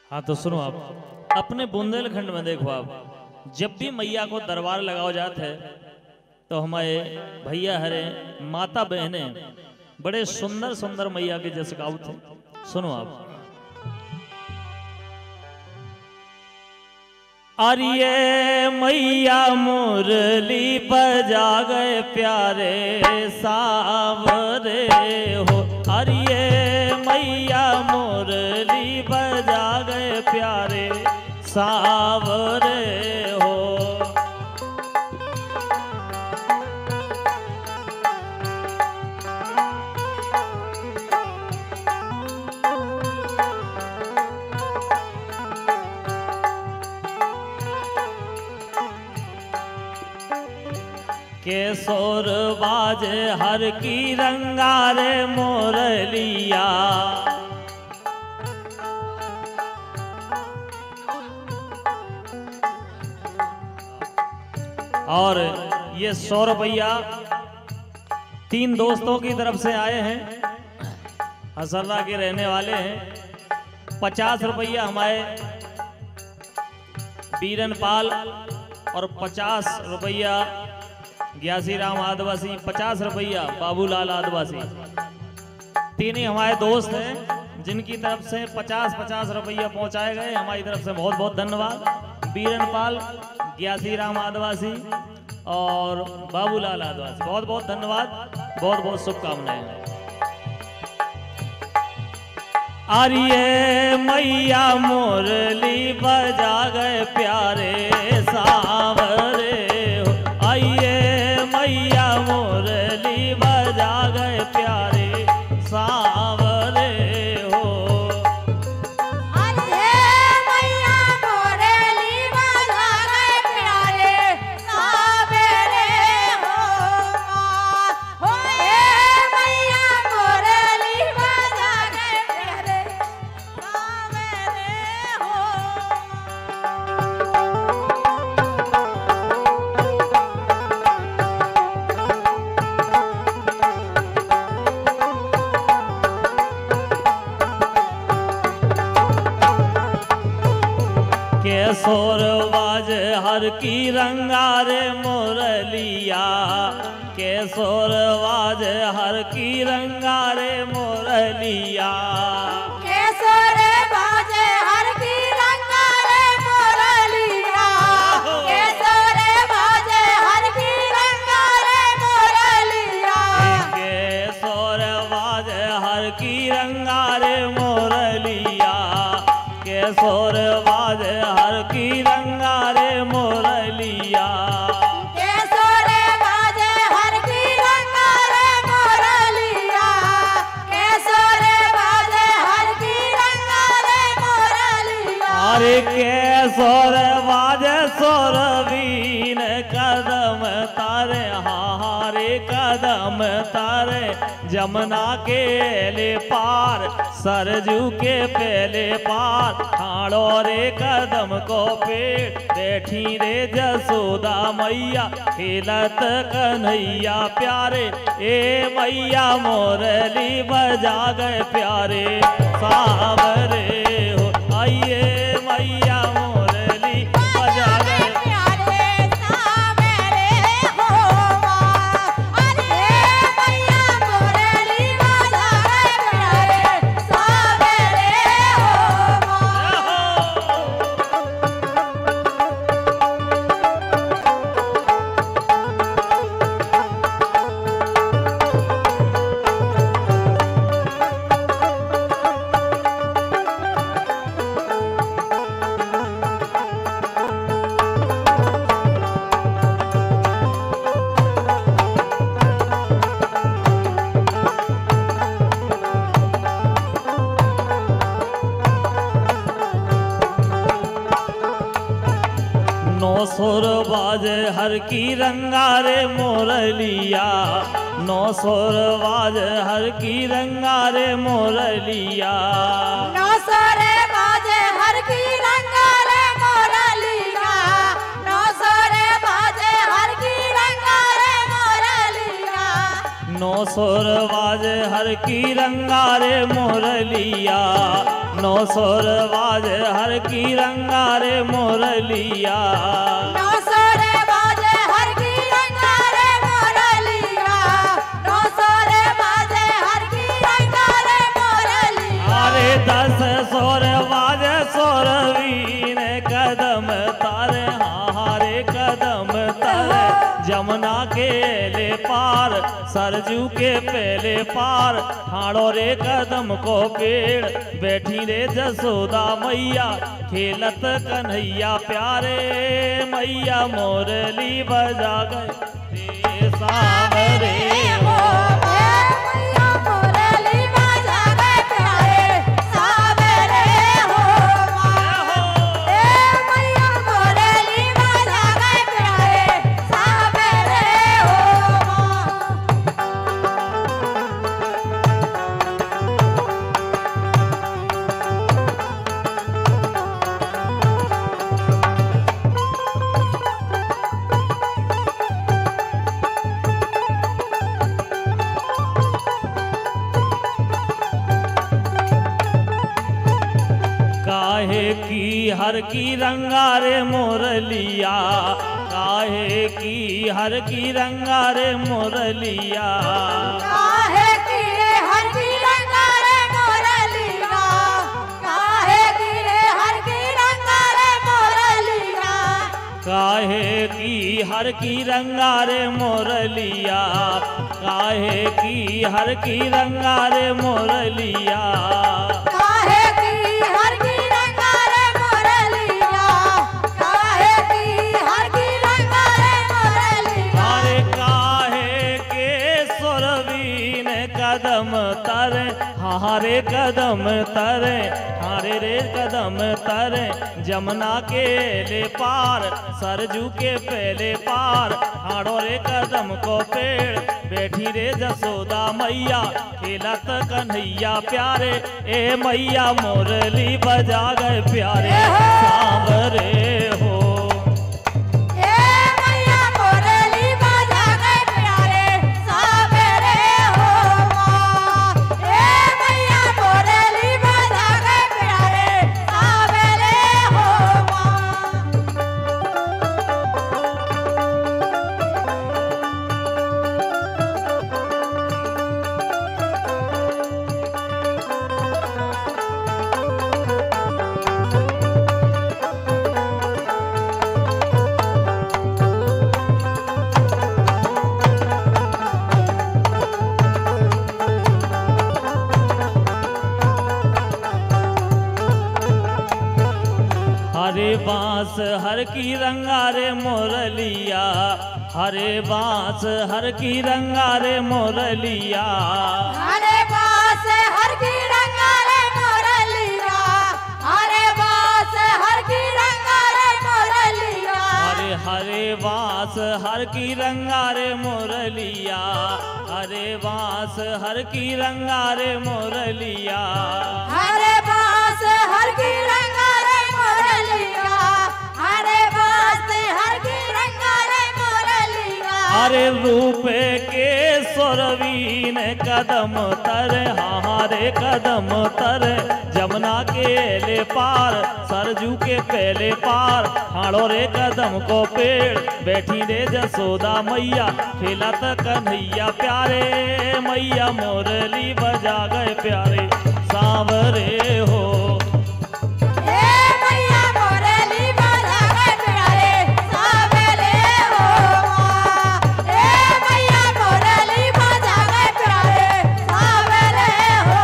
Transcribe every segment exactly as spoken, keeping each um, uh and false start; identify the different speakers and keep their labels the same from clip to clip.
Speaker 1: हाँ तो सुनो आप, अपने बुंदेलखंड में देखो आप, जब भी मैया को दरबार लगाओ जाते है तो हमारे भैया हरे माता बहने बड़े सुंदर सुंदर मैया के जैसे गाँव थे। सुनो आप, अरे मैया मुरली बजा गए प्यारे सावरे हो, अरे मैया मुरली बजा गए प्यारे सावरे हो। केसोर बाजे हर की रंगारे मोरलिया, और ये सौ रुपया तीन दोस्तों की तरफ से आए हैं, हसरला के रहने वाले हैं। पचास रुपया हमारे बीरन पाल और पचास रुपया ग्यासी राम आदिवासी, पचास रुपया बाबूलाल आदिवासी। तीन ही हमारे दोस्त हैं जिनकी तरफ से पचास पचास रुपया पहुंचाए गए। हमारी तरफ से बहुत बहुत धन्यवाद। बीरन पाल, ग्यासी राम आदिवासी और बाबूलाल आदिवासी, बहुत बहुत धन्यवाद, बहुत बहुत शुभकामनाएं। अरे मैया मुरली बजा गए प्यारे सावरे हो, आइए मैया मुरली बजा गए प्यारे सावरे हो।
Speaker 2: अरे मैया मुरली बजा गए प्यारे सावरे हो, हो ए मैया मुरली बजा गए प्यारे सावरे हो।
Speaker 1: केसोर बाज हर की रंगारे मोरलिया, केसोर बाज हर की रंगारे मोरलिया।
Speaker 2: केसोर बाजे हर की रंगारे मोरलिया, केसोर बाजे हर की रंगारे मोरलिया।
Speaker 1: केसोर बाज हर की रंगारे मोरलिया, केसोर बाज हर की रंगारे मोरलिया।
Speaker 2: केसोर बाजे हर की रंगारे मोरलिया, केसोर बाजे हर की रंगारे मोरलिया।
Speaker 1: अरे केसोर बाजे सोरवीन कदम तारे, हारे कदम तारे जमुना के ले पार, सरजू के पहले पार। ठाड़ो रे कदम को पेड़, बैठी रे जसोदा मैया, खेलत कन्हैया प्यारे। ए मैया मोरली बजा गए प्यारे सावरे हो, आइए मैया मोरली बजा गए
Speaker 2: प्यारे सावरे हो। अरे मैया मुरली बजा गए प्यारे सावरे हो।
Speaker 1: नौ सुर बाजे हर की रंगारे मोरलिया, नौ सुर बाजे हर की रंगारे मोरलिया।
Speaker 2: नौसर बाजे हर की रंगारे मोरलिया, नौसर बाजे हर की रंगारे मोरलिया।
Speaker 1: नौ नौ सुर बाजे हर की रंगारे मुरलिया, नौ सुर बाजे हर की रंगारे मुरलिया।
Speaker 2: नौ सुर बाजे हर की रंगारे मुरलिया, नौ सुर बाजे हर की रंगारे मुरलिया।
Speaker 1: अरे दस सुर बाजे सुरवीन कदम तारे, हारे कदम तारे जमुना के ले पार, सरजू के पहले पार ठाड़ो रे कदम को पेड़, बैठी रे जसोदा मैया खेलत कन्हैया प्यारे, मैया मोरली बजा गए सावरे हो।
Speaker 2: मैया मुरली बजा गए प्यारे सावरे हो। ए मैया मुरली बजा गए प्यारे सावरे हो।
Speaker 1: काहे की हर की रंगारे मुरलिया, काहे की हर की रंगारे मुरलिया।
Speaker 2: काहे की हर की रंगारे मुरलिया, काहे की हर की रंगारे मुरलिया।
Speaker 1: काहे की हर की रंगारे मुरलिया, काहे की हर की रंगारे मुरलिया।
Speaker 2: काहे की हर की रंगारे मुरलिया, काहे की हर की रंगारे मुरलिया।
Speaker 1: अरे काहे के सुरवीन कदम तरे, हारे कदम तरे, हारे रे कदम तरे जमुना के ले पार, सरजू के पहले पार हाड़ो रे कदम को पेड़, बैठी रे जसोदा मैया खेलत कन्हैया प्यारे, ए मैया मुरली बजा गए प्यारे सांवरे हो।
Speaker 2: ए मैया मुरली बजा गए प्यारे सावरे हो। ए मैया मुरली बजा गए प्यारे सावरे हो।
Speaker 1: हरे बांस हर की रंगारे मुरलिया, हरे बांस हर की रंगारे मुरलिया।
Speaker 2: हरे बास हर की रंगारे मुरलिया, हरे बास हर की रंगारे मुरलिया।
Speaker 1: हरे हरे बांस हर की रंगारे मुरलिया, हरे बांस हर की रंगारे मुरलिया।
Speaker 2: हरे बास हर की रंगारे मुरलिया, हरे बास हर की रंगारे मुरलिया।
Speaker 1: हरे रूपे के सुरवीन कदम तरे, हारे कदम तरे जमुना के ले पार, सरजू के पहले पार हाड़ो रे कदम को पेड़, बैठी रे जसोदा मैया खेलत कन्हैया प्यारे, मैया मुरली बजा गए प्यारे सांवरे हो।
Speaker 2: ए मैया मुरली बजा गए प्यारे सावरे हो। ए मैया मुरली बजा गए प्यारे सावरे हो।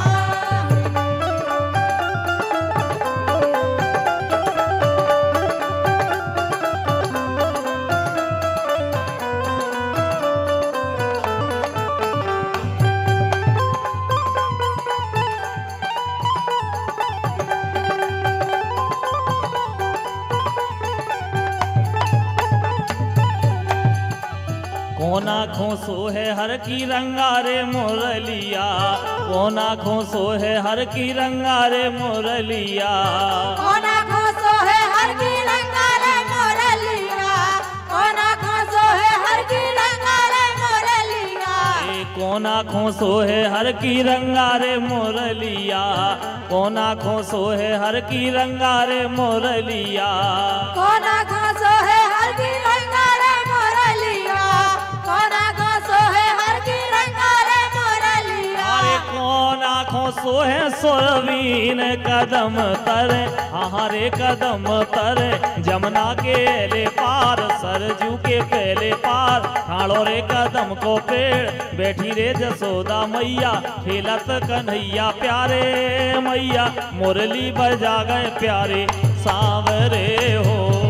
Speaker 1: कौन आँखों सो है हर की रंगारे मुरलिया, कौन आँखों सो है हर की रंगारे मुरलिया।
Speaker 2: कौन खोसो है हर की रंगारे मुरलिया, कौन खोसो है हर की रंगारे मुरलिया।
Speaker 1: कौन आँखों सोहे हर की रंगारे मोरलिया, कौन आँखों सोहे हर की रंगारे मोरलिया।
Speaker 2: कोना घासो है हर की रंगारे मोरलिया, कोना घासो है हर की रंगारे मोरलिया।
Speaker 1: अरे कौन आँखों सोहे सोरवीन कदम तरे, हरे कदम तरे जमुना के ले पार, सरजू के पहले पार ठाड़ो रे कदम को पेड़, बैठी रे जसोदा मैया खेलत कन्हैया प्यारे मैया, मुरली बजा गए प्यारे सांवरे हो।